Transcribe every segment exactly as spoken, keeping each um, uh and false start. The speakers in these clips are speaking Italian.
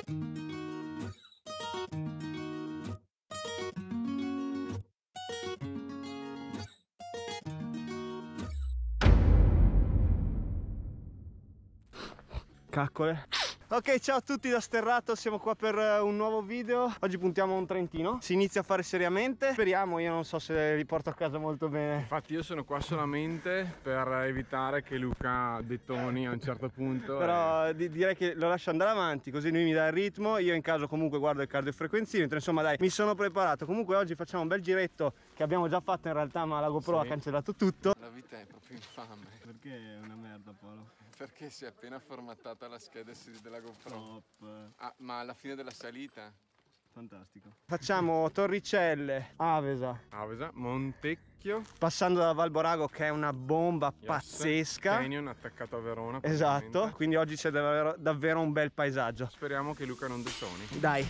Caccole. Ok, ciao a tutti da Sterrato, siamo qua per un nuovo video. Oggi puntiamo a un Trentino, si inizia a fare seriamente. Speriamo, io non so se vi porto a casa molto bene. Infatti io sono qua solamente per evitare che Luca detoni a un certo punto. Però e... di direi che lo lascio andare avanti, così lui mi dà il ritmo. Io in caso comunque guardo il cardiofrequenziometro. Insomma dai, mi sono preparato. Comunque oggi facciamo un bel giretto che abbiamo già fatto in realtà, ma la GoPro Sì. ha cancellato tutto. La vita è proprio infame. Perché è una merda, Paolo? Perché si è appena formattata la scheda S D della GoPro. Top. Ah, ma alla fine della salita? Fantastico. Facciamo Torricelle, Avesa, Avesa, Montecchio, passando da Valborago che è una bomba yes, pazzesca. Canyon attaccato a Verona. Esatto, quindi oggi c'è davvero, davvero un bel paesaggio. Speriamo che Luca non detoni. Dai.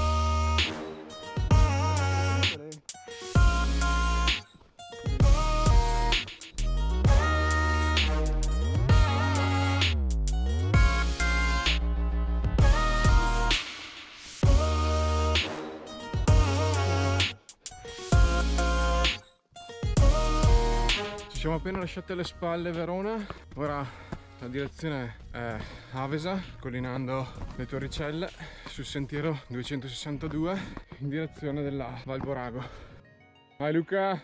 Ci siamo appena lasciati alle spalle Verona, ora la direzione è Avesa, collinando le Torricelle sul sentiero duecentosessantadue in direzione della Valborago. Vai Luca!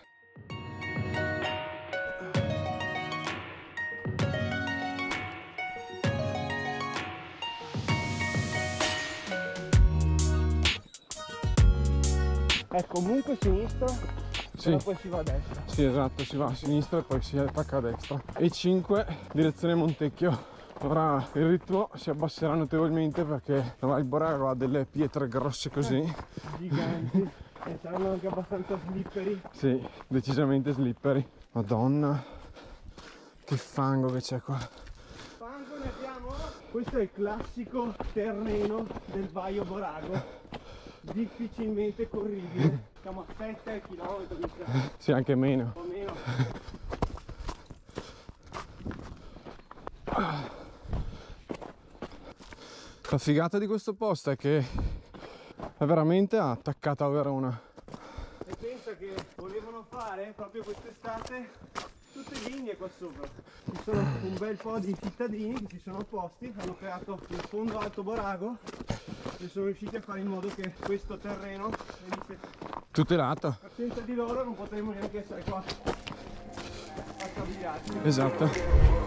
È comunque sinistra, sì, però poi si va a destra. Sì, esatto, si va a sinistra e poi si attacca a destra. E cinque, direzione Montecchio. Ora il ritmo si abbasserà notevolmente perché la Valborago ha delle pietre grosse così. Giganti. E saranno anche abbastanza slippery. Sì, decisamente slippery. Madonna, che fango che c'è qua. Fango ne abbiamo? Questo è il classico terreno del Vaio Borago. Difficilmente corribile. Siamo a sette chilometri. Sì, anche meno. O meno. La figata di questo posto è che è veramente attaccata a Verona. E pensa che volevano fare proprio quest'estate tutte linee qua sopra. Ci sono un bel po' di cittadini che si sono opposti, hanno creato il fondo Alto Borago e sono riusciti a fare in modo che questo terreno venisse Tutelato. senza di loro non potremmo neanche essere qua a stabiliarci. Esatto.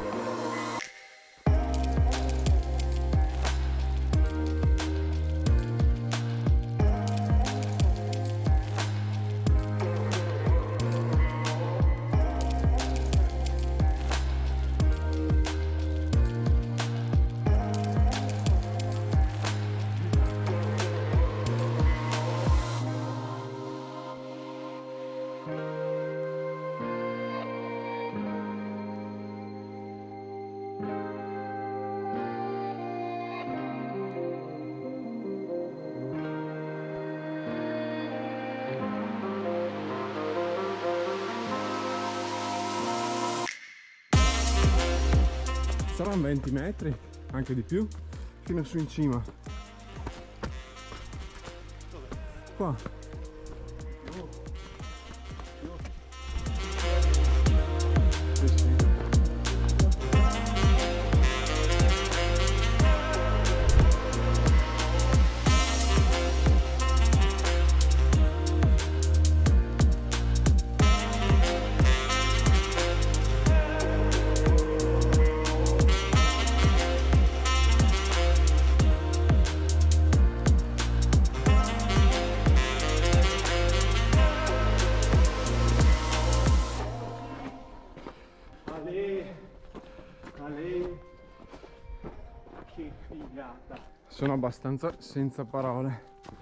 Saranno venti metri, anche di più, fino su in cima. Qua. Sì, sì. Che figata. Sono abbastanza senza parole.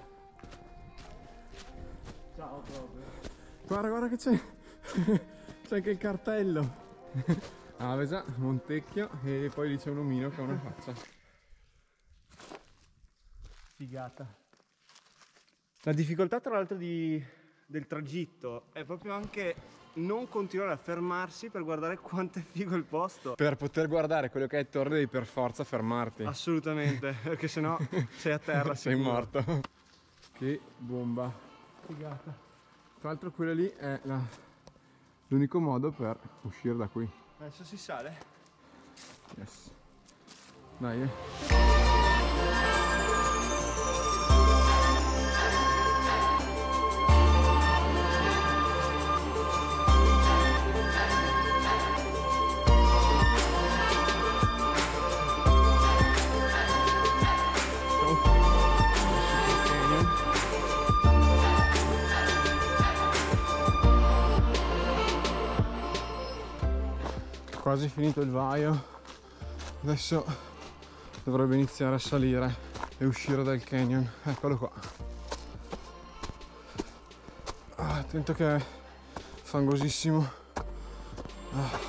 Ciao proprio. Guarda, guarda che c'è. C'è anche il cartello. Avesa, Montecchio e poi lì c'è un omino che ha una faccia. Figata. La difficoltà tra l'altro di, del tragitto è proprio anche non continuare a fermarsi per guardare quanto è figo il posto. Per poter guardare quello che è il torre devi per forza fermarti. Assolutamente, perché sennò sei a terra. Sei sicuro. morto. Che bomba. Figata. Tra l'altro quello lì è la- l'unico modo per uscire da qui. Adesso si sale. Yes. Dai. Eh. Quasi finito il vaio, adesso dovrebbe iniziare a salire e uscire dal canyon. Eccolo qua. Ah, attento che è fangosissimo. Ah.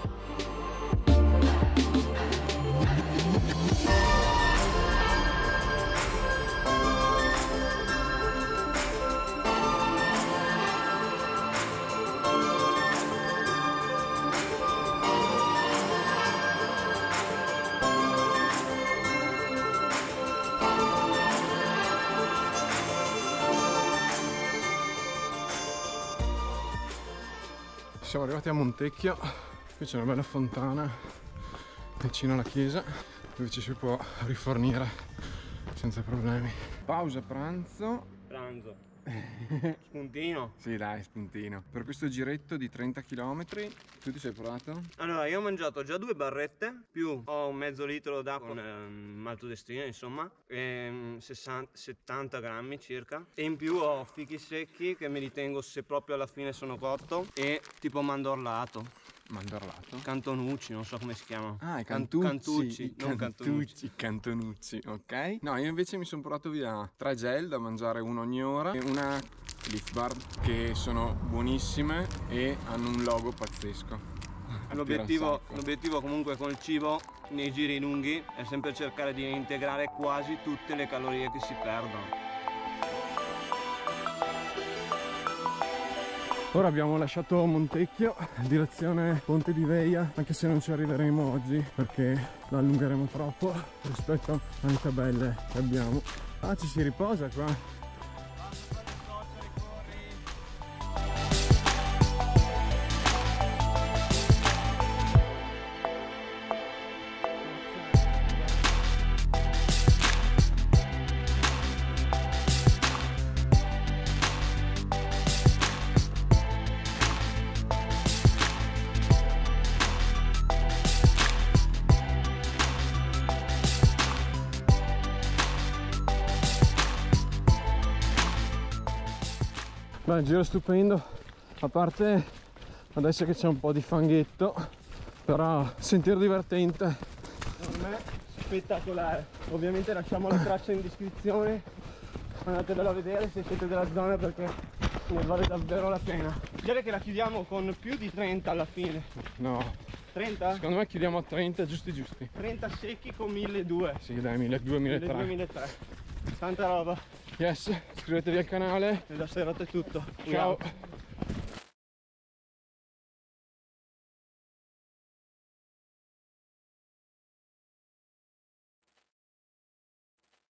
Siamo arrivati a Montecchio, qui c'è una bella fontana vicino alla chiesa dove ci si può rifornire senza problemi. Pausa pranzo. Pranzo. Spuntino. Sì dai, spuntino. Per questo giretto di trenta chilometri, tu ti sei provato? Allora, io ho mangiato già due barrette, più ho un mezzo litro d'acqua con ehm, maltodestrina, insomma, ehm, sessanta, settanta grammi circa. E in più ho fichi secchi che mi ritengo, se proprio alla fine sono cotto, e tipo mandorlato. Mandorlato? Cantonucci, non so come si chiama. Ah, i Can- cantucci, cantucci, i non cantonucci. cantucci, cantonucci, ok? No, io invece mi sono portato via tre gel da mangiare uno ogni ora e una Leaf Bar che sono buonissime e hanno un logo pazzesco. L'obiettivo, l'obiettivo comunque con il cibo nei giri lunghi è sempre cercare di integrare quasi tutte le calorie che si perdono. Ora abbiamo lasciato Montecchio, direzione Ponte di Veia, anche se non ci arriveremo oggi perché la allungheremo troppo rispetto alle tabelle che abbiamo. Ah, ci si riposa qua. Beh, giro stupendo, a parte adesso che c'è un po' di fanghetto, però sentiero divertente. Secondo me spettacolare. Ovviamente lasciamo la traccia in descrizione, andatevelo a vedere se siete della zona perché ne vale davvero la pena. Direi che la chiudiamo con più di trenta alla fine. No, trenta? secondo me chiudiamo a trenta giusti giusti. trenta secchi con milleduecento. Sì dai, milleduecento milletrecento. milleduecento. Tanta roba. Yes, iscrivetevi al canale. E da serata è tutto. Ciao.